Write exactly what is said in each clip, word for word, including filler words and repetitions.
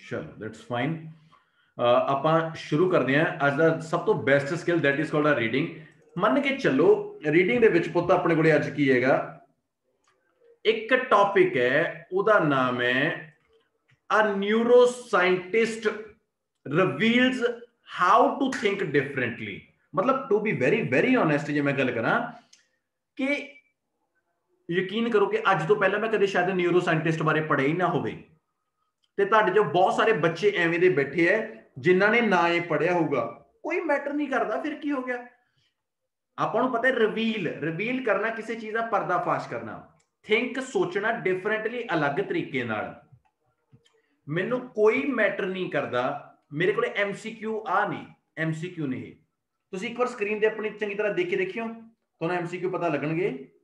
चलो that's fine. ਆਪਾਂ ਸ਼ੁਰੂ ਕਰਦੇ ਹਾਂ ਅੱਜ ਦਾ ਸਭ ਤੋਂ best skill that is called a reading. ਮੰਨ ਕੇ ਚੱਲੋ ਰੀਡਿੰਗ ਦੇ ਵਿੱਚ ਪੁੱਤ ਆਪਣੇ ਕੋਲੇ ਅੱਜ ਕੀ ਹੈਗਾ, ਇੱਕ ਟੌਪਿਕ ਹੈ, ਉਹਦਾ ਨਾਮ ਹੈ a neuro scientist reveals how to think differently. मतलब to be very very honest जे मैं गल करा कि यकीन करो कि अज तो पहले मैं कदे शायद न्यूरो साइंटिस्ट बारे पढ़िया ही ना होवे ते तुहाडे जो बहुत सारे बच्चे एवें दे बैठे है जिन्हां ने ना ये पढ़िया होगा, कोई मैटर नहीं करता। फिर की हो गया, आपां नूं पता है रिवील रिवील करना किसी चीज का पर्दाफाश करना, थिंक सोचना डिफरेंटली अलग तरीके नाल। मैनूं कोई मैटर नहीं करता मेरे को एमसीक्यू आ नहीं एमसीक्यू नहीं। तुसीं एक बार स्क्रीन ते अपनी चंगी तरह देखे देखियो तुहानूं एमसीक्यू पता लगणगे।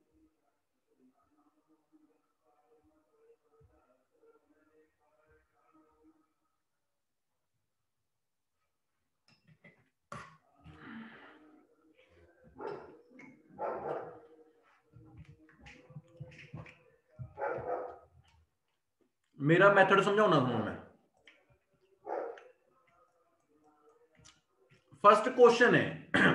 मेरा मैथड समझाउणा तुहानूं मैं। फर्स्ट क्वेश्चन है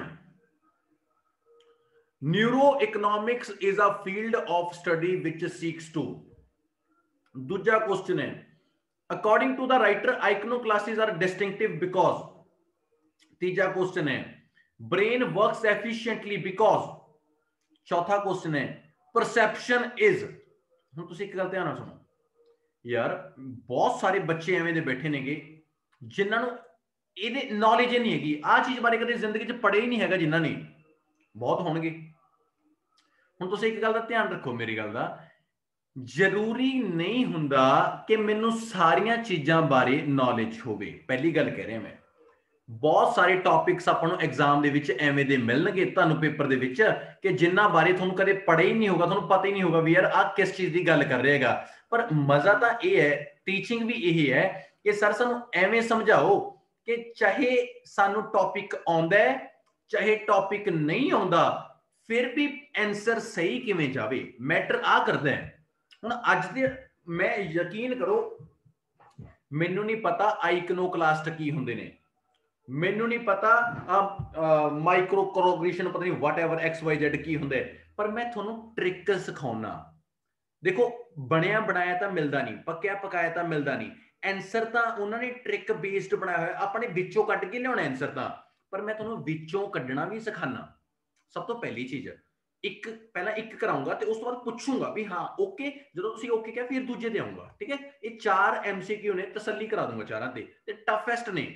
neuro economics is a field of study which seeks to. दूजा क्वेश्चन है according to the writer iconoclasts are distinctive because. तीजा क्वेश्चन है ब्रेन वर्क्स एफिशिएंटली बिकॉज। चौथा क्वेश्चन है परसेप्शन इज। हुण तुसीं एक गल ध्यान नाल सुणो यार, बहुत सारे बच्चे एवें दे बैठे नेगे जिन्हां नूं ਇਹਦੇ ਨੌਲੇਜ ਹੀ ਨਹੀਂ ਹੈਗੀ, ਆਹ ਚੀਜ਼ ਬਾਰੇ ਕਦੇ ਜ਼ਿੰਦਗੀ 'ਚ ਪੜ੍ਹੇ ਹੀ ਨਹੀਂ ਹੈਗਾ ਜਿਨ੍ਹਾਂ ਨੇ, ਬਹੁਤ ਹੋਣਗੇ। ਹੁਣ ਤੁਸੀਂ ਇੱਕ ਗੱਲ ਦਾ ਧਿਆਨ ਰੱਖੋ, ਮੇਰੀ ਗੱਲ ਦਾ ਜ਼ਰੂਰੀ ਨਹੀਂ ਹੁੰਦਾ ਕਿ ਮੈਨੂੰ ਸਾਰੀਆਂ ਚੀਜ਼ਾਂ ਬਾਰੇ ਨੌਲੇਜ ਹੋਵੇ। ਪਹਿਲੀ ਗੱਲ ਕਹਿ ਰਿਹਾ ਮੈਂ, ਬਹੁਤ ਸਾਰੇ ਟੌਪਿਕਸ ਆਪਾਂ ਨੂੰ ਐਗਜ਼ਾਮ ਦੇ ਵਿੱਚ ਐਵੇਂ ਦੇ ਮਿਲਣਗੇ ਤੁਹਾਨੂੰ ਪੇਪਰ ਦੇ ਵਿੱਚ ਕਿ ਜਿਨ੍ਹਾਂ ਬਾਰੇ ਤੁਹਾਨੂੰ ਕਦੇ ਪੜ੍ਹੇ ਹੀ ਨਹੀਂ ਹੋਗਾ, ਤੁਹਾਨੂੰ ਪਤਾ ਹੀ ਨਹੀਂ ਹੋਗਾ ਵੀ ਯਾਰ ਆਹ ਕਿਸ ਚੀਜ਼ ਦੀ ਗੱਲ ਕਰ ਰਹੇਗਾ। ਪਰ ਮਜ਼ਾ ਤਾਂ ਇਹ ਹੈ, ਟੀਚਿੰਗ ਵੀ ਇਹ ਹੈ ਕਿ ਸਰ ਸਾਨੂੰ ਐਵੇਂ ਸਮਝਾਓ कि चाहे सानू टॉपिक आउंदा है चाहे टॉपिक नहीं आउंदा, फिर भी आंसर सही किवें जावे, मैटर आ करदा है। हुण अज दे मैं यकीन करो मैनू नहीं पता आइकनोक्लास्ट की हुंदे ने, मैनू नहीं पता माइक्रो कोग्निशन पता नहीं whatever X Y Z की हुंदा है, पर मैं तुहानू ट्रिक सिखाउणा। देखो बनिया बनाया तो मिलता नहीं, पक्या पकाया तो मिलता नहीं। आंसर तो उन्होंने ट्रिक बेस्ड बनाया हुआ, अपने विचों कट के लिया आंसर तो, पर मैं तुहानूं विचों कड्ढना भी सिखाना। सब तो पहली चीज एक पहला एक कराऊंगा तो उस तो बाद पूछूंगा भी हाँ ओके, जो तुसीं ओके क्या फिर दूजे ते आऊंगा, ठीक है। ये चार एमसीक्यू ने, तसल्ली करा दूंगा चारां ते, ते टफेस्ट ने।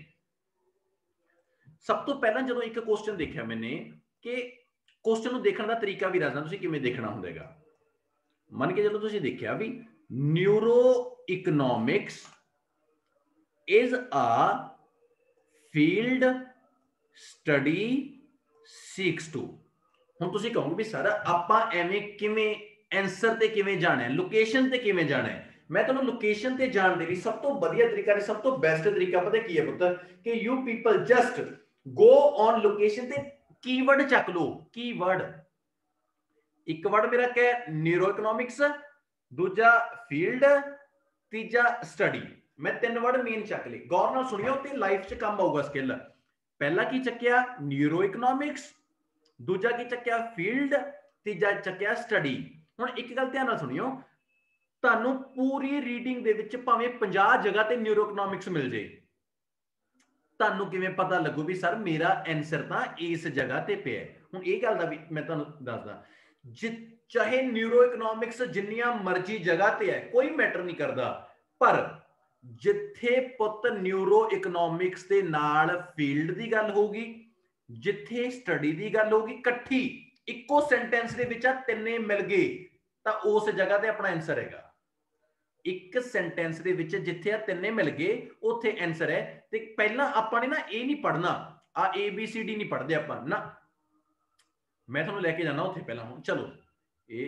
सब तो पहला जो एक क्वेश्चन देखा मैंने कि क्वेश्चन नूं देखण दा तरीका भी दसदा तुसीं किवें देखना हुंदा। मन के चलो तुसीं देखिया भी neuro economics is a field study seeks to। ਹੁਣ ਤੁਸੀਂ ਕਹੋਗੇ ਵੀ ਸਰ ਆਪਾਂ ਐਵੇਂ ਕਿਵੇਂ ਆਨਸਰ ਤੇ ਕਿਵੇਂ ਜਾਣਾ ਹੈ, ਲੋਕੇਸ਼ਨ ਤੇ ਕਿਵੇਂ ਜਾਣਾ ਹੈ। ਮੈਂ ਤੁਹਾਨੂੰ ਲੋਕੇਸ਼ਨ ਤੇ ਜਾਣ ਦੇ ਲਈ ਸਭ ਤੋਂ ਵਧੀਆ ਤਰੀਕਾ ਤੇ ਸਭ ਤੋਂ ਬੈਸਟ ਤਰੀਕਾ ਪਤਾ ਕੀ ਹੈ ਪੁੱਤ, ਕਿ you people just go on location ਤੇ ਕੀਵਰਡ ਚੱਕ ਲਓ। ਕੀਵਰਡ ਇੱਕ ਵਰਡ ਮੇਰਾ ਕਿ ਨਿਊਰੋ ਇਕਨੋਮਿਕਸ, ਦੂਜਾ ਫੀਲਡ, ਤੀਜਾ ਸਟੱਡੀ। मैं तीन वर्ड मेन चक ले, गौर नाल सुनियो ते लाइफ च काम आऊगा स्किल। पहला की चक्या न्यूरो इकोनॉमिक्स, दूजा की चक्या फील्ड, तीजा चक्या स्टडी। हुण एक गल ध्यान नाल सुनियो, तुहानूं पूरी रीडिंग दे विच भावें पचास जगह ते न्यूरो इकोनॉमिक्स मिल जाए, तुहानूं किवें पता लगू भी सर मेरा आंसर तां इस जगह ते पिया। हुण इह गल दा भी मैं तुहानूं दसदा, जे चाहे न्यूरो इकोनॉमिक्स जिन्नियां मर्जी जगह ते है कोई मैटर नहीं करदा, पर जिथे पुत न्यूरो इकोनॉमिक्स दे नाल फील्ड दी गल होगी, जिथे स्टडी दी गल होगी, इकट्ठी इको सेंटेंस दे विच तिन्ने मिल गए तां उस जगह ते अपना आंसर हैगा। एक सेंटेंस दे विच जिथे आ तिन्ने मिल गए उत्थे आंसर है। ते पहला आपां ने ना ये नहीं पढ़ना, आ ए बी सी डी नहीं पढ़दे आपां ना। मैं तुहानूं लैके जाना उत्थे पहला। हुण चलो ये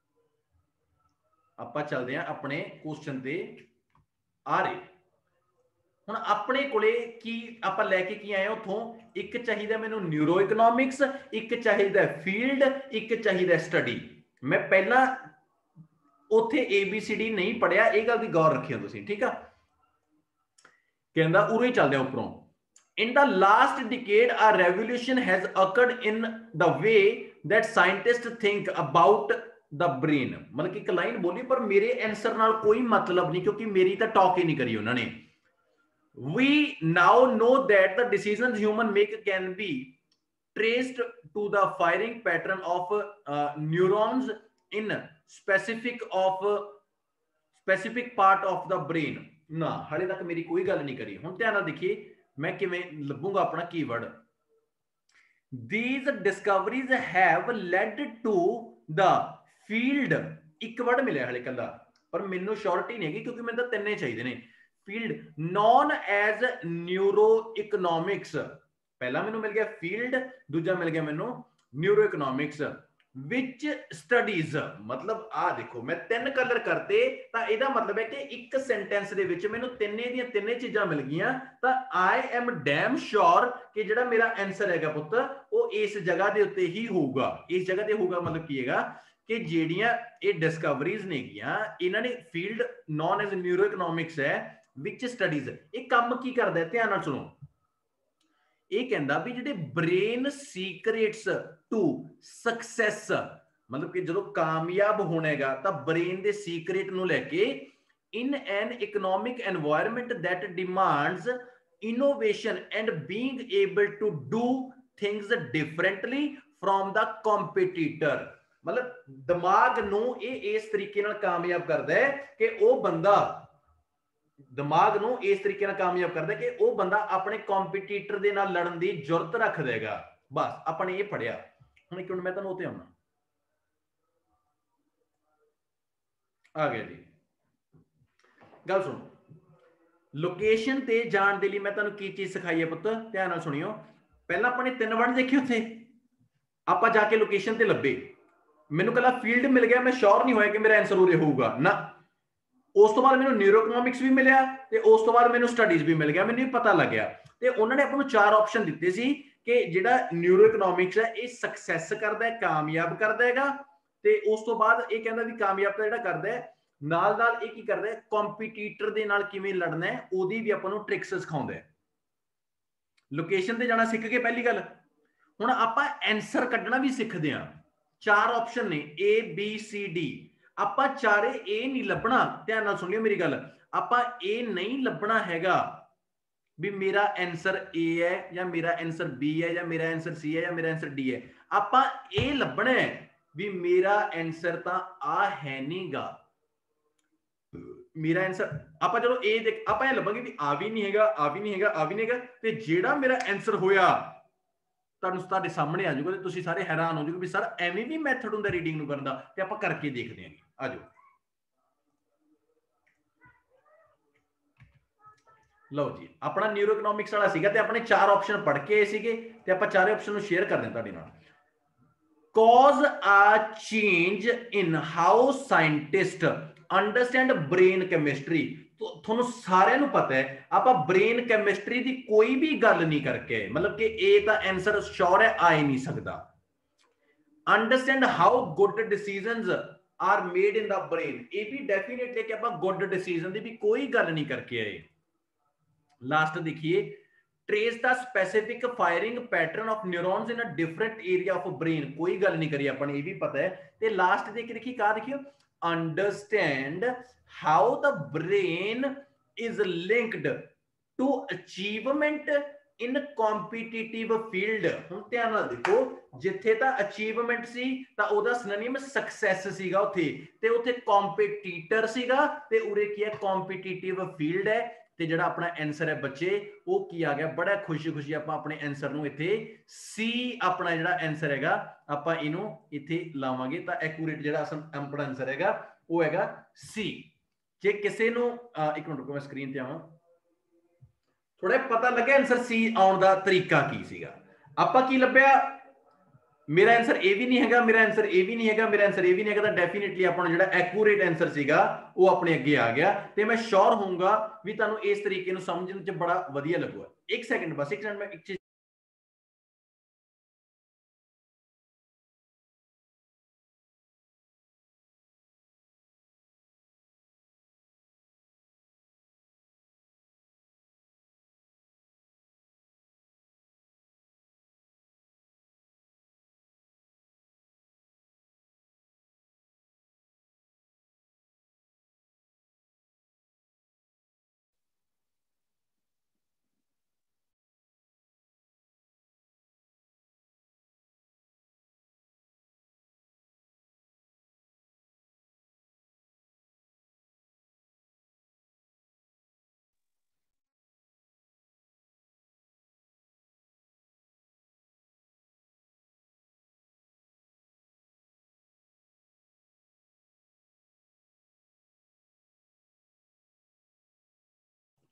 आपां चलदे हां अपने क्वेश्चन ते आ रहे। हुण अपने कोले की आपां लैके की आए उत्थों, एक चाहिदा मैनूं न्यूरो इकोनॉमिक्स, एक चाहिदा फील्ड, एक चाहिदा स्टडी। मैं पहला उत्थे ए बी सी डी नहीं पढ़िया, ये गल दी गौर रखियो तुसीं, ठीक है। कहता उरो ही चलते उपरों। In the last decade, a revolution has occurred in the way that scientists think about the brain. मतलब कि एक लाइन बोली पर मेरे आंसर नाल कोई मतलब नहीं, क्योंकि मेरी तो टॉक ही नहीं करी उन्होंने। We now know that the decisions human make can be traced to the firing pattern of uh, neurons in specific of uh, specific part of the brain। ना हाले तक मेरी कोई गल नहीं करी। हुण ध्यान नाल देखिए मैं किवें लभूंगा अपना keyword. These discoveries have led to the field, एक वर्ड मिले हाले कला पर मैनू श्योरिटी नहीं है क्योंकि मैंने तो तिन्ने चाहिए ने। Field known as neuro economics, पहला मैनू मिल गया फील्ड, दूजा मिल गया मैनू न्यूरो इकोनॉमिक्स विच स्टडीज। मतलब आ देखो मैं तीन कलर करते तो इहदा मतलब है कि एक सेंटेंस दे विच मैनू तिन्ने दी तिन्ने चीज़ां मिल गईयां तो आई एम डैम श्योर कि जिहड़ा मेरा आंसर हैगा पुत्त वो इस जगह दे उत्ते ही होगा। इस जगह ते होगा मतलब की हैगा कि ਜਿਹੜੀਆਂ ਇਹ ਡਿਸਕਵਰੀਜ਼ ਨੇਗੀਆਂ ਇਹਨਾਂ ਨੇ field known as neuro economics ਹੈ ਵਿਚ ਸਟੱਡੀਜ਼। ਇਹ ਕੰਮ ਕੀ ਕਰਦਾ ਹੈ ਧਿਆਨ ਨਾਲ ਸੁਣੋ। ਇਹ ਕਹਿੰਦਾ ਵੀ ਜਿਹੜੇ ਬ੍ਰੇਨ ਸੀਕ੍ਰੇਟਸ ਟੂ ਸਕਸੈਸ, मतलब कि ਜਦੋਂ ਕਾਮਯਾਬ ਹੋਣਾ ਹੈਗਾ ਤਾਂ ਬ੍ਰੇਨ ਦੇ ਸੀਕ੍ਰੇਟ ਨੂੰ ਲੈ ਕੇ in an economic environment that demands innovation and being able to do things differently from the competitor। मतलब दिमाग ਨੂੰ ਇਹ ਇਸ ਤਰੀਕੇ ਨਾਲ ਕਾਮਯਾਬ ਕਰਦਾ ਹੈ ਕਿ ਉਹ ਬੰਦਾ ਦਿਮਾਗ ਨੂੰ ਇਸ ਤਰੀਕੇ ਨਾਲ ਕਾਮਯਾਬ ਕਰਦਾ ਕਿ ਉਹ ਬੰਦਾ ਆਪਣੇ ਕੰਪੀਟੀਟਰ ਦੇ ਨਾਲ ਲੜਨ ਦੀ ਜੁਰਤ ਰੱਖ ਦੇਗਾ। ਬਸ ਆਪਾਂ ਨੇ ਇਹ ਪੜਿਆ। ਹੁਣ ਇੱਕ ਮਿੰਟ ਮੈਂ ਤੁਹਾਨੂੰ ਉੱਤੇ ਆਉਣਾ ਆ ਗਿਆ ਜੀ। ਗੱਲ ਸੁਣੋ, ਲੋਕੇਸ਼ਨ ਤੇ ਜਾਣ ਦੇ ਲਈ ਮੈਂ ਤੁਹਾਨੂੰ ਕੀ ਚੀਜ਼ ਸਿਖਾਈ ਹੈ ਪੁੱਤ, ਧਿਆਨ ਨਾਲ ਸੁਣਿਓ। ਪਹਿਲਾਂ ਆਪਾਂ ਨੇ ਤਿੰਨ ਵਰਡ ਦੇਖੇ ਉੱਥੇ, ਆਪਾਂ ਜਾ ਕੇ ਲੋਕੇਸ਼ਨ ਤੇ ਲੱਭੇ, ਮੈਨੂੰ ਕੱਲਾ ਫੀਲਡ ਮਿਲ ਗਿਆ, ਮੈਂ ਸ਼ੋਰ ਨਹੀਂ ਹੋਇਆ ਕਿ ਮੇਰਾ ਆਂਸਰ ਉਰੇ ਹੋਊਗਾ ਨਾ। ਉਸ ਤੋਂ ਬਾਅਦ ਮੈਨੂੰ ਨਿਊਰੋ ਇਕਨੋਮਿਕਸ ਵੀ ਮਿਲਿਆ ਤੇ ਉਸ ਤੋਂ ਬਾਅਦ ਮੈਨੂੰ ਸਟੱਡੀਜ਼ ਵੀ ਮਿਲ ਗਿਆ, ਮੈਨੂੰ ਇਹ ਪਤਾ ਲੱਗਿਆ। ਤੇ ਉਹਨਾਂ ਨੇ ਆਪਾਂ ਨੂੰ ਚਾਰ ਆਪਸ਼ਨ ਦਿੱਤੇ ਸੀ ਕਿ ਜਿਹੜਾ ਨਿਊਰੋ ਇਕਨੋਮਿਕਸ ਹੈ ਇਹ ਸਕਸੈਸ ਕਰਦਾ ਹੈ, ਕਾਮਯਾਬ ਕਰਦਾ ਹੈਗਾ। ਤੇ ਉਸ ਤੋਂ ਬਾਅਦ ਇਹ ਕਹਿੰਦਾ ਵੀ ਕਾਮਯਾਬ ਤਾਂ ਜਿਹੜਾ ਕਰਦਾ ਹੈ ਨਾਲ ਨਾਲ ਇਹ ਕੀ ਕਰਦਾ ਹੈ ਕੰਪੀਟੀਟਰ ਦੇ ਨਾਲ ਕਿਵੇਂ ਲੜਨਾ ਹੈ ਉਹਦੀ ਵੀ ਆਪਾਂ ਨੂੰ ਟ੍ਰਿਕਸ ਸਿਖਾਉਂਦਾ ਹੈ। ਲੋਕੇਸ਼ਨ ਤੇ ਜਾਣਾ ਸਿੱਖ ਕੇ ਪਹਿਲੀ ਗੱਲ, ਹੁਣ ਆਪਾਂ ਆਂਸਰ ਕੱਢਣਾ ਵੀ ਸਿੱਖਦੇ ਹਾਂ। ਚਾਰ ਆਪਸ਼ਨ ਨੇ ਏ ਬੀ ਸੀ ਡੀ, ਆਪਾਂ ਚਾਰੇ ਇਹ ਨਹੀਂ ਲੱਭਣਾ, ਧਿਆਨ ਨਾਲ ਸੁਣਿਓ ਮੇਰੀ ਗੱਲ, ਆਪਾਂ ਇਹ ਨਹੀਂ ਲੱਭਣਾ ਹੈਗਾ ਵੀ ਮੇਰਾ ਆਂਸਰ ਏ ਹੈ ਜਾਂ ਮੇਰਾ ਆਂਸਰ ਬੀ ਹੈ ਜਾਂ ਮੇਰਾ ਆਂਸਰ ਸੀ ਹੈ ਜਾਂ ਮੇਰਾ ਆਂਸਰ ਡੀ ਹੈ। ਆਪਾਂ ਇਹ ਲੱਭਣਾ ਹੈ ਵੀ ਮੇਰਾ ਆਂਸਰ ਤਾਂ ਆ ਹੈ ਨਹੀਂਗਾ, ਮੇਰਾ ਆਂਸਰ ਆਪਾਂ ਚਲੋ ਇਹ ਦੇਖ ਆਪਾਂ ਇਹ ਲੱਭਾਂਗੇ ਵੀ ਆ ਵੀ ਨਹੀਂ ਹੈਗਾ, ਆ ਵੀ ਨਹੀਂ ਹੈਗਾ, ਆ ਵੀ ਨਹੀਂ ਹੈਗਾ, ਤੇ ਜਿਹੜਾ ਮੇਰਾ ਆਂਸਰ ਹੋਇਆ ਤੁਹਾਨੂੰ ਤੁਹਾਡੇ ਸਾਹਮਣੇ ਆ ਜਾਊਗਾ ਤੇ ਤੁਸੀਂ ਸਾਰੇ ਹੈਰਾਨ ਹੋ ਜਾਓਗੇ ਵੀ ਸਰ ਐਵੇਂ ਵੀ ਮੈਥਡ ਹੁੰਦਾ ਰੀਡਿੰਗ ਨੂੰ ਕਰਨ ਦਾ। ਤੇ ਆਪਾਂ ਕਰਕੇ ਦੇਖਦੇ ਆਂਗੇ, ਆ ਜਾਓ। ਲਓ ਜੀ, ਆਪਣਾ ਨਿਊਰੋ ਇਕਨੋਮਿਕਸ ਵਾਲਾ ਸੀਗਾ ਤੇ ਆਪਣੇ ਚਾਰ ਆਪਸ਼ਨ ਪੜ੍ਹ ਕੇ ਆਏ ਸੀਗੇ ਤੇ ਆਪਾਂ ਚਾਰੇ ਆਪਸ਼ਨ ਨੂੰ ਸ਼ੇਅਰ ਕਰਦੇ ਹਾਂ ਤੁਹਾਡੇ ਨਾਲ। cause a change in how scientists understand brain chemistry। ਤੁਹਾਨੂੰ ਸਾਰਿਆਂ ਨੂੰ ਪਤਾ ਹੈ ਆਪਾਂ ਬ੍ਰੇਨ ਕੈਮਿਸਟਰੀ ਦੀ ਕੋਈ ਵੀ ਗੱਲ ਨਹੀਂ ਕਰਕੇ, मतलब कि ਇਹ ਤਾਂ ਆਨਸਰ ਸ਼ੋਰ ਹੈ ਆ ਹੀ ਨਹੀਂ ਸਕਦਾ। Understand how good decisions are made in the brain, ਇਹ ਵੀ ਡੈਫੀਨੇਟਲੀ ਕਿ ਆਪਾਂ ਗੁੱਡ ਡਿਸੀਜਨ ਦੀ ਵੀ ਕੋਈ ਗੱਲ ਨਹੀਂ ਕਰਕੇ ਆਏ। ਲਾਸਟ देखिए, trace the specific firing pattern of neurons in a different area of brain, कोई गल नहीं करी अपन, ये भी पता है। ते लास्ट देख देखिए कहा देखियो, understand how the brain is linked to achievement in competitive field। ਹੁਣ ਧਿਆਨ ਨਾਲ ਦੇਖੋ, ਜਿੱਥੇ ਤਾਂ ਅਚੀਵਮੈਂਟ ਸੀ ਤਾਂ ਉਹਦਾ ਸਿਨੋਨਿਮ ਸਕਸੈਸ ਸੀਗਾ ਉੱਥੇ, ਤੇ ਉੱਥੇ ਕੰਪੀਟੀਟਰ ਸੀਗਾ ਤੇ ਉਰੇ ਕੀ ਹੈ ਕੰਪੀਟੀਟਿਵ ਫੀਲਡ ਹੈ। ਤੇ ਜਿਹੜਾ ਆਪਣਾ ਆਨਸਰ ਹੈ ਬੱਚੇ ਉਹ ਕੀ ਆ ਗਿਆ, ਬੜਾ ਖੁਸ਼ੀ ਖੁਸ਼ੀ ਆਪਾਂ ਆਪਣੇ ਆਨਸਰ ਨੂੰ ਇੱਥੇ ਸੀ ਆਪਣਾ ਜਿਹੜਾ ਆਨਸਰ ਹੈਗਾ ਆਪਾਂ ਇਹਨੂੰ ਇੱਥੇ ਲਾਵਾਂਗੇ ਤਾਂ ਐਕੂਰੇਟ ਜਿਹੜਾ ਆਪਣਾ ਆਨਸਰ ਹੈਗਾ ਉਹ ਹੈਗਾ ਸੀ। ਜੇ ਕਿਸੇ ਨੂੰ ਇੱਕ ਮਿੰਟ ਰੁਕੋ ਮੈਂ ਸਕਰੀਨ ਤੇ ਆਵਾਂ, ਥੋੜਾ ਪਤਾ ਲੱਗਿਆ ਆਨਸਰ ਸੀ ਆਉਣ ਦਾ ਤਰੀਕਾ ਕੀ ਸੀਗਾ। ਆਪਾਂ ਕੀ ਲੱਭਿਆ, मेरा आंसर ए भी नहीं है, मेरा आंसर ए भी नहीं है, मेरा आंसर ए भी नहीं है, डेफिनेटली अपना जो एक्यूरेट आंसर सीगा वो अपने अगे आ गया। तो मैं श्योर होऊंगा भी तुहानू इस तरीके समझने च बड़ा वधिया लगूगा। एक सेकंड बस, एक सेकंड मैं एक चीज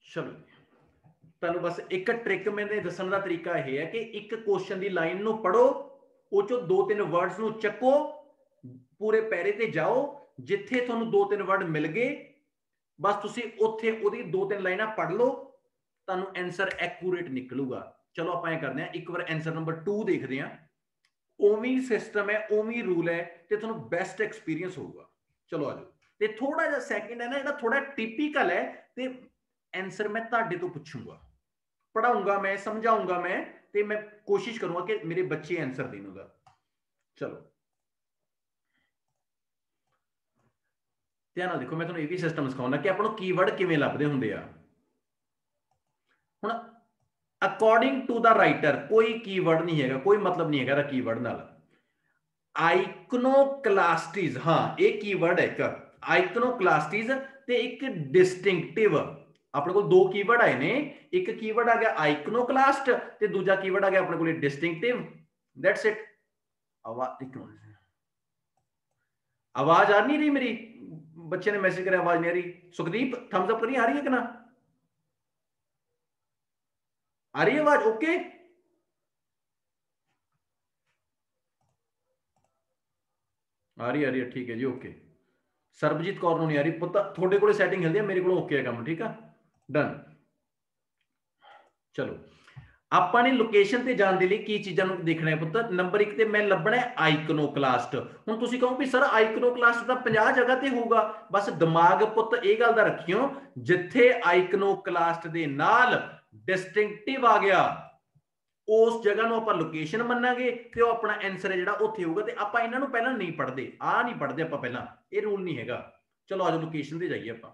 चलो तुहानूं बस एक ट्रिक मैंने दस्सण दा तरीका यह है कि एक क्वेश्चन की लाइन नूं पढ़ो, वो चो दो तीन वर्ड्स नूं चक्को, पूरे पैरे ते जाओ, जिथे तुहानूं दो तीन वर्ड मिल गए बस तुसीं उत्थे उहदी दो तीन लाइनां पढ़ लो, तुहानूं आंसर एक्यूरेट निकलूगा। चलो आपां इह करदे हां, एक बार आंसर नंबर टू देखदे हां। उवें सिस्टम है, उवें रूल है, तो तुहानूं बेस्ट एक्सपीरियंस होगा। चलो आ जाओ। ते थोड़ा जिहा सैकेंड है ना जिहड़ा थोड़ा टिपिकल है, ते आंसर मैं तुहाडे तो पुछूंगा, पढ़ाऊंगा मैं, समझाऊंगा मैं, ते मैं कोशिश करूंगा कि मेरे बच्चे आंसर देण उहदा। चलो ध्यान नाल देखो, मैं तुहानूं इह भी सिस्टम सिखाउंदा कि आपां नूं कीवर्ड किवें लभदे हुंदे आ। हुण अकॉर्डिंग टू द राइटर कोई कीवर्ड नहीं है, कोई मतलब नहीं है कीवर्ड नाल। आइकनोक्लास्टिस, हाँ ये कीवर्ड है एक, आइकनोक्लास्टिस ते एक डिस्टिंक्टिव। अपने को दो कीवर्ड आए ने, एक कीवर्ड आ गया आइकनोक्लास्ट ते दूजा कीवर्ड आ गया अपने को डिस्टिंक्टिव। That's it. आवाज एक मिनट, आवाज आ नहीं रही मेरी? बच्चे ने मैसेज करा आवाज नहीं आ रही। सुखदीप थम्स अप करिए, आ रही है कि ना? आ रही है आवाज? ओके आ रही आ रही है, ठीक है जी, ओके। सरबजीत कौर नहीं आ रही, पता थोड़े को सैटिंग हिलदी है, मेरे को ओके है काम, ठीक है डन। चलो ਆਪਾਂ ਨੇ ਲੋਕੇਸ਼ਨ ਤੇ ਜਾਣ ਦੇ ਲਈ ਕੀ ਚੀਜ਼ਾਂ ਨੂੰ ਦੇਖਣਾ ਹੈ ਪੁੱਤ। ਨੰਬਰ ਇੱਕ ਤੇ ਮੈਂ ਲੱਭਣਾ ਹੈ ਆਈਕਨੋਕਲਾਸਟ। ਹੁਣ ਤੁਸੀਂ ਕਹੋ ਵੀ ਸਰ ਆਈਕਨੋਕਲਾਸਟ ਤਾਂ ਪੰਜਾਹ ਜਗ੍ਹਾ ਤੇ ਹੋਊਗਾ, ਬਸ ਦਿਮਾਗ ਪੁੱਤ ਇਹ ਗੱਲ ਦਾ ਰੱਖਿਓ, ਜਿੱਥੇ ਆਈਕਨੋਕਲਾਸਟ ਦੇ ਨਾਲ ਡਿਸਟਿੰਕਟਿਵ ਆ ਗਿਆ ਉਸ ਜਗ੍ਹਾ ਨੂੰ ਆਪਾਂ ਲੋਕੇਸ਼ਨ ਮੰਨਾਂਗੇ ਤੇ ਉਹ ਆਪਣਾ ਆਨਸਰ ਹੈ ਜਿਹੜਾ ਉੱਥੇ ਹੋਊਗਾ। ਤੇ ਆਪਾਂ ਇਹਨਾਂ ਨੂੰ ਪਹਿਲਾਂ ਨਹੀਂ ਪੜ੍ਹਦੇ, ਆ ਨਹੀਂ ਪੜ੍ਹਦੇ ਆਪਾਂ ਪਹਿਲਾਂ, ਇਹ ਰੂਲ ਨਹੀਂ ਹੈਗਾ। ਚਲੋ ਆਜੋ ਲੋਕੇਸ਼ਨ ਤੇ ਜਾਈਏ ਆਪਾਂ।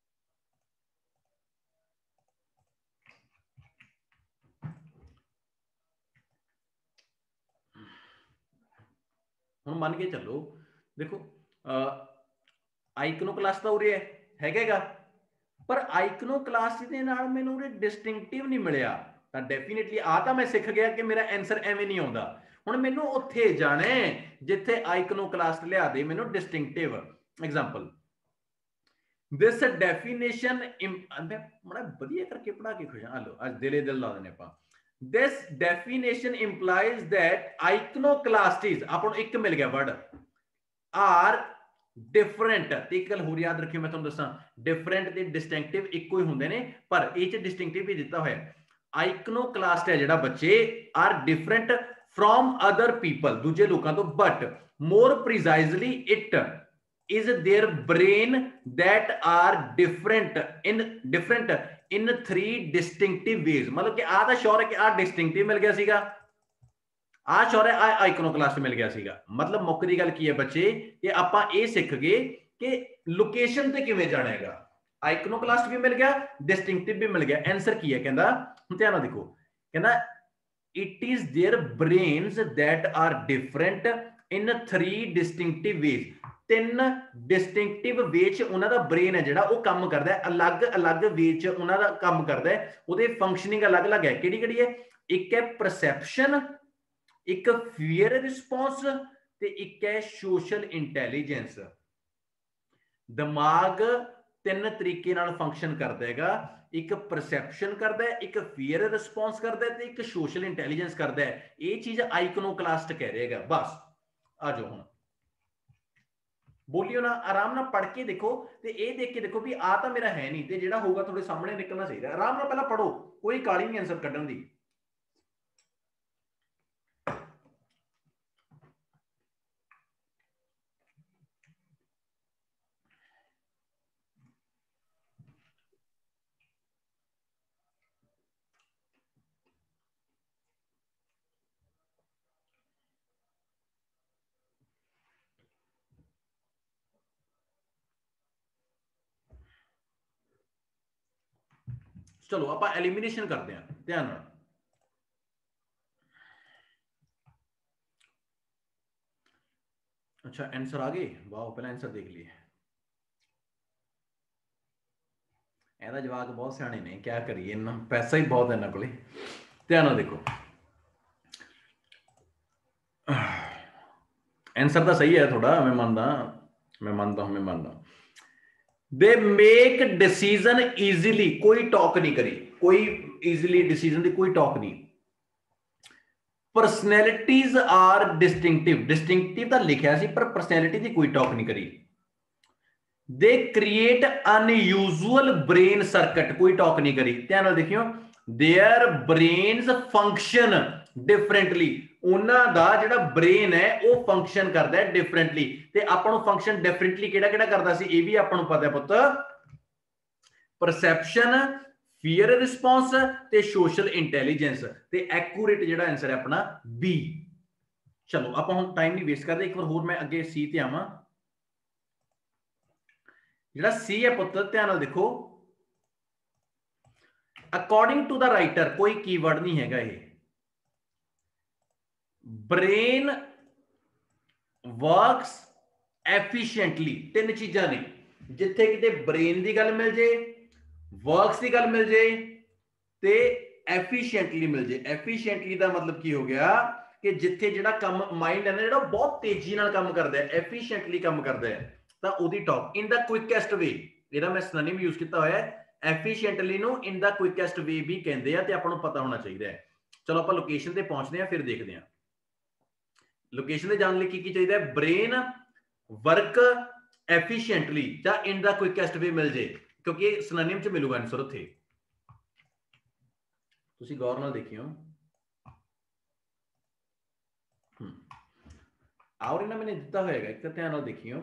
ਹੁਣ ਮੰਨ ਕੇ ਚੱਲੋ, ਦੇਖੋ ਆਈਕਨੋਕਲਾਸਟ ਤਾਂ ਉਰੇ ਹੈਗਾ, ਪਰ ਆਈਕਨੋਕਲਾਸਟ ਦੇ ਨਾਲ ਮੈਨੂੰ ਉਰੇ ਡਿਸਟਿੰਕਟਿਵ ਨਹੀਂ ਮਿਲਿਆ, ਤਾਂ ਡੈਫੀਨੇਟਲੀ ਆ ਤਾਂ ਮੈਂ ਸਿੱਖ ਗਿਆ ਕਿ ਮੇਰਾ ਆਨਸਰ ਐਵੇਂ ਨਹੀਂ ਆਉਂਦਾ। ਹੁਣ ਮੈਨੂੰ ਉੱਥੇ ਜਾਣਾ ਜਿੱਥੇ ਆਈਕਨੋਕਲਾਸਟ ਲਿਆ ਦੇ ਮੈਨੂੰ ਡਿਸਟਿੰਕਟਿਵ। ਐਗਜ਼ਾਮਪਲ ਦਿਸ ਡੈਫੀਨੇਸ਼ਨ, ਮੈਂ ਬੜਾ ਵਧੀਆ ਕਰਕੇ ਪੜ੍ਹਾ ਕੇ ਖੁਸ਼ ਹਾਂ। ਲਓ ਅੱਜ ਦਿਲੇ ਦਿਲ ਲਾ ਦਿੰਦੇ ਆਪਾਂ। This definition implies that iconoclastes, ਆਪਾਂ ਨੂੰ ਇੱਕ ਮਿਲ ਗਿਆ word, are different। ਤੇ ਇੱਕ ਗੱਲ ਹੋਰ ਯਾਦ ਰੱਖਿਓ, ਮੈਂ ਤੁਹਾਨੂੰ ਦੱਸਾਂ different ਤੇ distinctive ਇੱਕੋ ਹੀ ਹੁੰਦੇ ਨੇ, ਪਰ ਇਹ ਚ distinctive ਵੀ ਦਿੱਤਾ ਹੋਇਆ। iconoclast ਹੈ ਜਿਹੜਾ ਬੱਚੇ are different from other people, ਦੂਜੇ ਲੋਕਾਂ ਤੋਂ, but more precisely it is their brain that are different in different in three distinctive ways। मतलब कि आ श्योर है कि आ डिस्टिंक्टिव मिल गया सीगा, आ श्योर है आ आइकनोक्लास्ट मिल गया सीगा। मतलब मुक दी गल की है बच्चे कि आपां ये सीख गए कि लोकेशन ते किवें जाना हैगा। आइकनोक्लास्ट भी मिल गया, डिस्टिंक्टिव भी मिल गया। आंसर की है कहंदा, हुण ध्यान नाल देखो, कहंदा it is there brains that are different in three distinctive ways. तीन डिस्टिंक्टिव वे च उन्हां दा ब्रेन है जिहड़ा वो काम करदा है, अलग अलग वे च उन्हां दा काम करदा है, उहदे फंक्शनिंग अलग अलग है। किहड़ी किहड़ी है? एक है परसैप्शन, एक फीयर रिस्पॉन्स ते एक है सोशल इंटैलीजेंस। दिमाग तीन तरीके नाल फंक्शन करदा हैगा, एक परसैप्शन करदा है, एक फीयर रिस्पॉन्स करदा है ते एक सोशल इंटैलीजेंस करदा है। ये चीज आइकनोक्लास्ट कह रहेगा। बस आ जाओ हुण बोलियो ना, आराम ना पढ़ के देखो ते ये देख के देखो भी आ तो मेरा है नहीं, ते जिहड़ा होगा थोड़े सामने निकलना चाहिए। आराम ना पहला पढ़ो, कोई काली नहीं आंसर कढ़न दी। चलो आप एलिमिनेशन करते हैं, ध्यान नाल। अच्छा आंसर आ गए, वाह पहला आंसर देख लिए। ਇਹਦਾ ਜਵਾਕ बहुत सियाने ने, क्या करिए, इन्ना पैसा ही बहुत है इन्होंने कोले। ध्यान नाल देखो, आंसर तो सही है थोड़ा, मैं मानता मैं मानता हूं मैं मानता दे मेक डिसीजन इजीली, कोई टॉक नहीं करी, कोई इजीली डिसीजन की कोई टॉक नहीं। पर्सनैलिटीज आर डिस्टिंक्टिव, डिस्टिंक्टिव तो लिखा सी पर पर्सनैलिटी की कोई टॉक नहीं करी। They create unusual brain circuit, कोई टॉक नहीं करी। ध्यान देखियो, देयर ब्रेन्स फंक्शन डिफरेंटली, उन्हां दा जिहड़ा ब्रेन है वो फंक्शन करता है डिफरेंटली। ते आपां नूं फंक्शन डिफरेंटली किहड़ा किहड़ा करदा सी ये भी आपां नूं पता है पुੱਤ, परसैप्शन, फीयर रिस्पॉन्स ते सोशल इंटैलीजेंस। ते एक्यूरेट जिहड़ा आंसर है अपना बी। चलो आपां हुण टाइम नहीं वेस्ट करदे, एक बार होर मैं अगे सी ते आवां। जिहड़ा सी है पुੱਤ ध्यान नाल देखो, अकॉर्डिंग टू द राइटर कोई कीवर्ड नहीं हैगा ये, ब्रेन वर्क्स एफिशिएंटली, तीन चीजां ने, जिथे किते ब्रेन की गल मिल जाए, वर्क्स की गल मिल जाए ते एफिशिएंटली मिल जाए। एफिशिएंटली का मतलब की हो गया कि जिथे जिहड़ा काम माइंड है ना जिहड़ा बहुत तेजी नाल काम करदा है, एफिशिएंटली काम करदा है, तां ओदी talk in the quickest way, इहदा मैं सिनोनिम यूज किया होया है। एफिशिएंटली नूं इन द क्विकेस्ट वे भी कहंदे आ, ते आपां नूं पता होना चाहिए है। चलो आपां लोकेशन ते पहुंचदे आ, फिर देखदे आ लोकेशन ते जाण लई की की चाहिए। ब्रेन वर्क एफिशिएंटली या इन द क्विकेस्ट वे मिल जाए, क्योंकि सिनोनिम च मिलूगा आंसर उत्थे। तुसी गौर नाल देखियो, और इन्हें मैंने दिता होएगा, एक ध्यान नाल देखियो,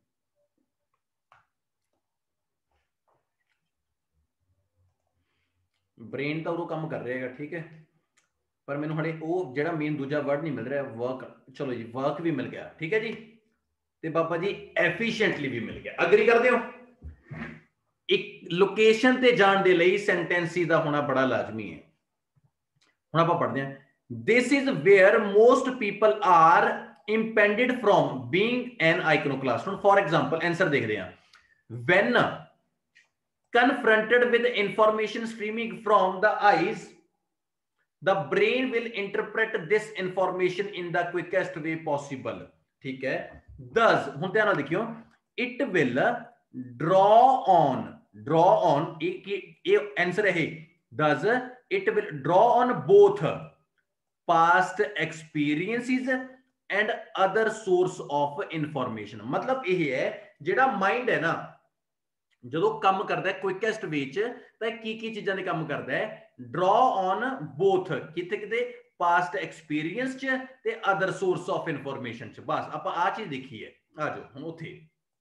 ब्रेन तो उदों काम कर रहा है, ठीक है, पर मैनूं हले वो जिहड़ा मेन दूजा वर्ड नहीं मिल रहा, वर्क। चलो जी वर्क भी मिल गया, ठीक है जी, ते बाबा जी एफिशिएंटली भी मिल गया। अग्री करदे हो? एक लोकेशन ते जाण दे लई सेंटेंसी दा होना बड़ा लाजमी है। हुण आपां पढ़दे हां, this is where most people are impeded from being an iconoclast. For example answer देखदे हां, when confronted with information streaming from the eyes, the brain will interpret this information in the quickest way possible, ठीक है। thus हुण ध्यान नाल देखियो, it will draw on, draw on ये answer है, thus it will draw on both past experiences and other source of information। मतलब यह है जिहड़ा माइंड है ना जो काम करता है क्विकेस्ट वे च, की की चीज़ों ने काम करता है, ड्रॉ ऑन बोथ किते किते पास्ट एक्सपीरियंस च ते अदर सोर्स ऑफ इंफॉर्मेशन च। बस आप आ चीज देखी है, आ जाओ हुण उत्थे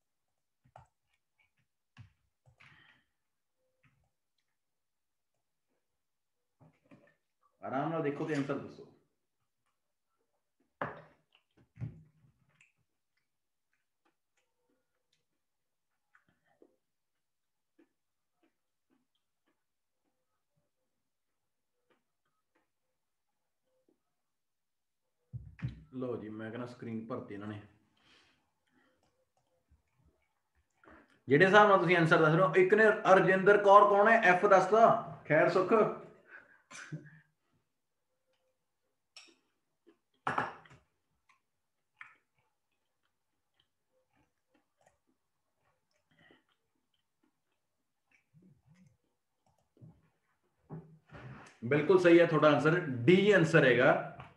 आराम नाल देखो ते आंसर दसो। लो जी मैं कहना स्क्रीन भरती इन्होंने, जिहड़े हिसाब नाल तुसीं आंसर दस रहे हो। एक ने अरजिंदर कौर कौन है, एफ दसदा, खैर सुख बिल्कुल सही है थोड़ा आंसर, डी आंसर हैगा।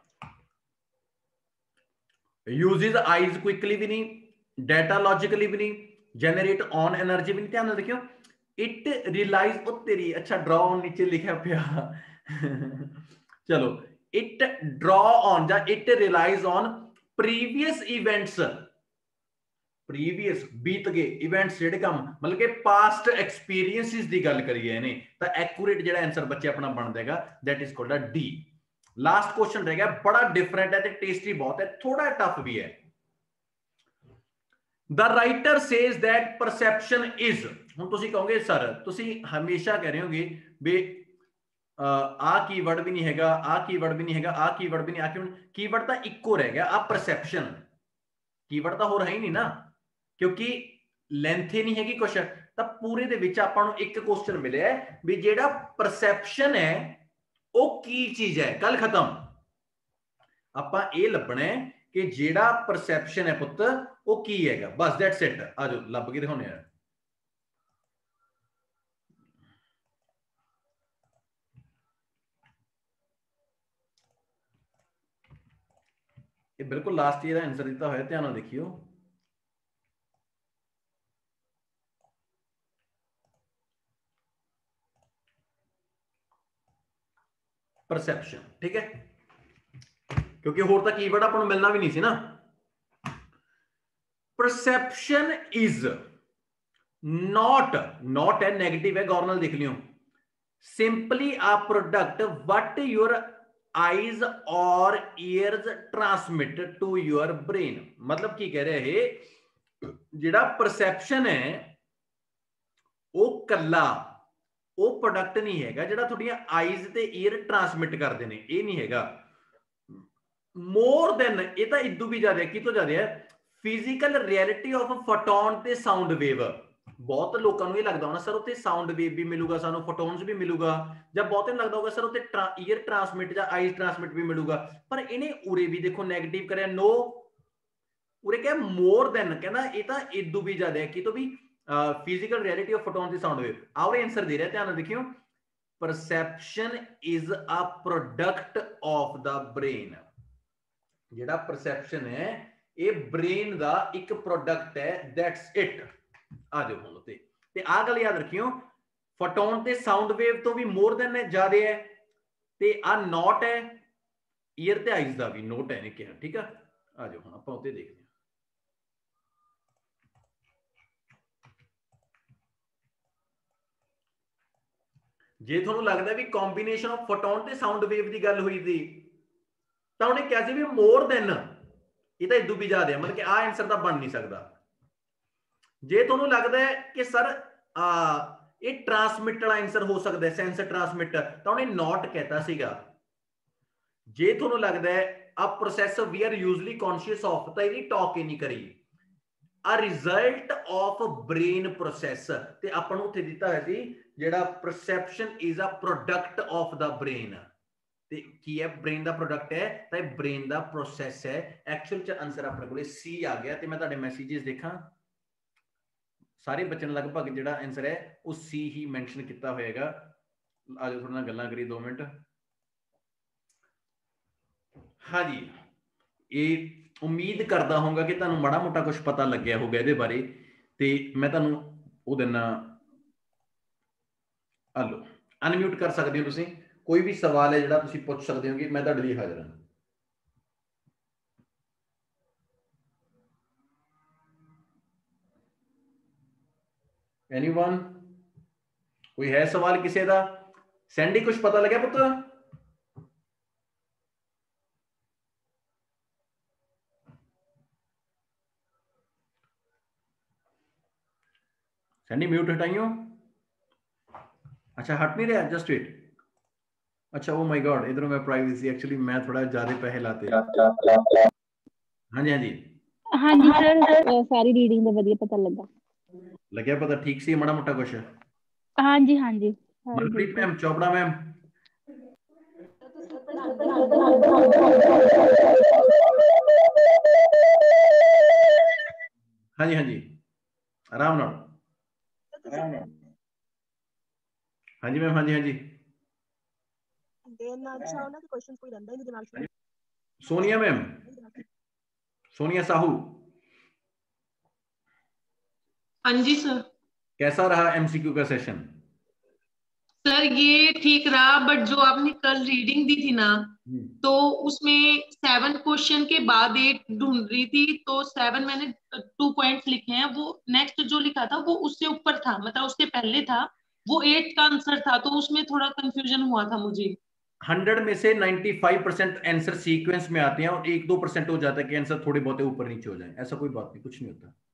यूजेस आईज क्विकली भी नहीं, डाटा लॉजिकली भी नहीं, जनरेट ऑन एनर्जी भी नहीं। ध्यान देखियो, इट रिलाइज ओ तेरी, अच्छा ड्रॉ ऑन नीचे लिखा पिया चलो, इट ड्रॉ ऑन या it relies on previous events, previous बीत गए इवेंट्स जेडे काम, मतलब कि पास्ट एक्सपीरियंसेस की गल करिए ने, तो एक्यूरेट जेड़ा आंसर बच्चे अपना बन देगा, that is called D. Last question रह गया, बड़ा डिफरेंट है ते टेस्टी बहुत है, थोड़ा टफ भी है। The writer says that perception is, हुण तुसीं कहोगे सर तुसीं हमेशा कह रहे होगे भी आ कीवर्ड भी नहीं हैगा, आ कीवर्ड भी नहीं हैगा, आ कीवर्ड भी नहीं, आ कीवर्ड तो इक्को रह गया, आ परसेप्शन कीवर्ड तो होर है ही नहीं ना, क्योंकि लेंथ ही नहीं हैगी कुछ, तो पूरे दे विच आपां नूं एक क्वेश्चन मिले भी जेड़ा परसेप्शन है वो की चीज है, गल खत्म। आपां ये लभना है कि जेड़ा परसेप्शन है पुत्त वो की हैगा, बस दैट्स इट। आ जाओ लभ के दिखाने हैं। ये बिल्कुल लास्ट ईयर आंसर दिता होया, ध्यान नाल देखियो। परसैप्शन, ठीक है, क्योंकि होर तां कीवर्ड आपां नूं मिलना भी नहीं सी ना। परसैप्शन इज नॉट, नॉट है नेगेटिव है, गौर नाल देख लियो, simply a product what your eyes और ears transmit to your brain. मतलब की कह रहे है, जिहड़ा परसैप्शन है वो कला वो प्रोडक्ट नहीं हैगा जिहड़ा तुहाडीआं आईज ते ईयर ट्रांसमिट करदे ने, ये नहीं हैगा। मोर देन, ये तो इदू भी ज्यादा, कि तो ज्यादा है, फिजिकल रियलिटी ऑफ फोटोन ते साउंड वेव। बहुत लोगों को ये लगता होना सर उत्ते साउंड वेव भी मिलूगा, सानू फोटोन्स भी मिलूगा, जब बहुत लगता होगा सर उत्ते ईयर ट्रांसमिट या आईज ट्रांसमिट भी मिलूगा, पर इन्हें उरे भी देखो नेगेटिव करे, नो उरे क्या मोर देन, कहना ये तो इदू भी ज्यादा है, कि तो भी फिजिकल रियलिटी ऑफ फोटोन ते साउंड वेव। और आंसर दे रहा है, ध्यान देखियो, perception is a product of the brain. जिहड़ा परसैप्शन है ये ब्रेन दा एक प्रोडक्ट है, दैट्स इट। आ जाओ हुण ते ते आ गल याद रखियो, फोटोन ते साउंड वेव तो भी मोर देन है, ज्यादा है, ते आ नॉट है, ईयर ते आइज दा भी नोट है ने कहा, ठीक है। आ जाओ हुण आपां उत्ते देखदे हां। जे तुहानूं लगदा भी कॉम्बीनेशन ऑफ फोटोन ते साउंड वेव दी गल हुई थी, तो उन्हें क्या सी भी मोर देन, ये तो इदू भी ज्यादा है, मतलब कि आ आंसर तो बन नहीं सकता। जे तुहानूं लगदा है कि सर आ ये ट्रांसमिट वाला आंसर हो सकता है, सेंस ट्रांसमिट, तो उन्हें नॉट कहता सीगा। जे तुहानूं लगदा है a process we are usually conscious of, तो ये टॉक ही नहीं करी, a result of brain process, ते आपां नूं उत्थे दित्ता है सी जिहड़ा perception is a product of the brain. की है ब्रेन का प्रोडक्ट है, तो ब्रेन का प्रोसैस है। एक्चुअल च आंसर अपने को सी आ गया, तो मैं तुहाडे मैसेजेस देखा, सारे बच्चों ने लगभग जिहड़ा आंसर है वो सी ही मैंशन किया होएगा। आज थोड़े नाल गल्लां करी दो मिनट। हाँ जी, ये उम्मीद करता होगा कि तुहानूं माड़ा मोटा कुछ पता लग्या होगा इहदे बारे, ते मैं तुहानूं वो दिना, हलो अनम्यूट कर सकते हो तुसीं, कोई भी सवाल है जिहड़ा तुसीं पुछ सकते हो, कि मैं तुहाडे लई हाज़र हां। एनीवन, कोई है सवाल किसी का? सैंडी कुछ पता लगे पुत्र? सैंडी म्यूट हटाइयो। अच्छा हट नहीं रहा, जस्ट वेट। अच्छा ओ माय गॉड, इधर मैं प्राइवेसी, एक्चुअली मैं थोड़ा ज्यादा पैसे लाते। हाँ जी हाँ जी हाँ जी सर, सारी रीडिंग का वधिया पता लगा। लग्या पता ठीक सी माड़ा मोटा कुछ? हाँ जी हाँ जी, मनप्रीत मैम, चोपड़ा मैम, हाँ जी हाँ जी, आराम नाल, हाँ जी मैम, हाँ जी हाँ जी, सोनिया मैम, सोनिया साहू, हाँ जी सर। कैसा रहा एमसीक्यू का सेशन? सर ये ठीक रहा, बट जो आपने कल रीडिंग दी थी ना, तो उसमें सेवन क्वेश्चन के बाद एट ढूंढ रही थी, तो सेवन मैंने टू पॉइंट्स लिखे हैं, वो नेक्स्ट जो लिखा था वो उससे ऊपर था, मतलब उसके पहले था, वो एट का आंसर था, तो उसमें थोड़ा कंफ्यूजन हुआ था मुझे। हंड्रेड में से पचानवे परसेंट आंसर सीक्वेंस में आते हैं, और एक दो परसेंट हो जाता है कि आंसर थोड़े बहुत ऊपर नीचे हो जाए, ऐसा कोई बात नहीं, कुछ नहीं होता,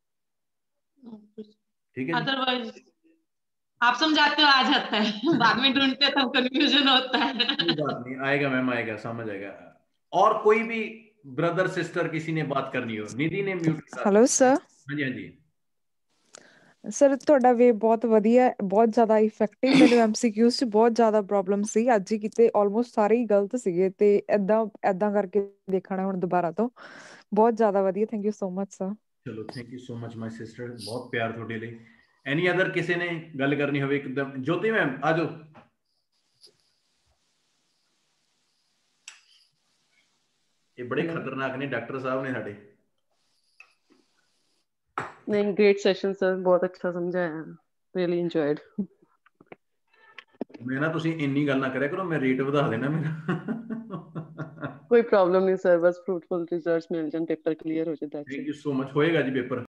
ठीक है। अदरवाइज आप समझाते हो आ जाता है, बाद में ढूंढते तब कंफ्यूजन होता है। कोई बात नहीं, आएगा मैम, आएगा, समझ आएगा। और कोई भी ब्रदर सिस्टर किसी ने बात करनी हो? निधि ने म्यूट किया। Hello sir. हाँ जी हाँ जी ਸਰ ਤੁਹਾਡਾ ਵੇ ਬਹੁਤ ਵਧੀਆ, ਬਹੁਤ ਜ਼ਿਆਦਾ ਇਫੈਕਟਿਵ। ਮੈਨੂੰ ਐਮਸੀਕਿਊਜ਼ 'ਚ ਬਹੁਤ ਜ਼ਿਆਦਾ ਪ੍ਰੋਬਲਮ ਸੀ, ਅੱਜ ਹੀ ਕੀਤੇ ਆਲਮੋਸਟ ਸਾਰੇ ਹੀ ਗਲਤ ਸੀਗੇ, ਤੇ ਐਦਾਂ ਐਦਾਂ ਕਰਕੇ ਦੇਖਣਾ ਹੁਣ ਦੁਬਾਰਾ ਤੋਂ। ਬਹੁਤ ਜ਼ਿਆਦਾ ਵਧੀਆ, thank you so much sir. चलो thank you so much my sister, बहुत प्यार थोड़े लिए। एनी अदर किसी ने गल करनी हो एकदम? ज्योति मैम आ जाओ। ਇਹ ਬੜੇ ਖਤਰਨਾਕ ਨੇ ਡਾਕਟਰ ਸਾਹਿਬ ਨੇ ਸਾਡੇ। नहीं, great session sir, बहुत अच्छा समझाया, really enjoyed। मैं ना तुसी इन्नी गल ना करे करो, मैं रेट ਵਧਾ देना मेरा। कोई प्रॉब्लम नहीं सर, बस फ्रूटफुल रिजल्ट्स मिल जान, पेपर क्लियर हो जाए। Thank you so much. होएगा जी पेपर।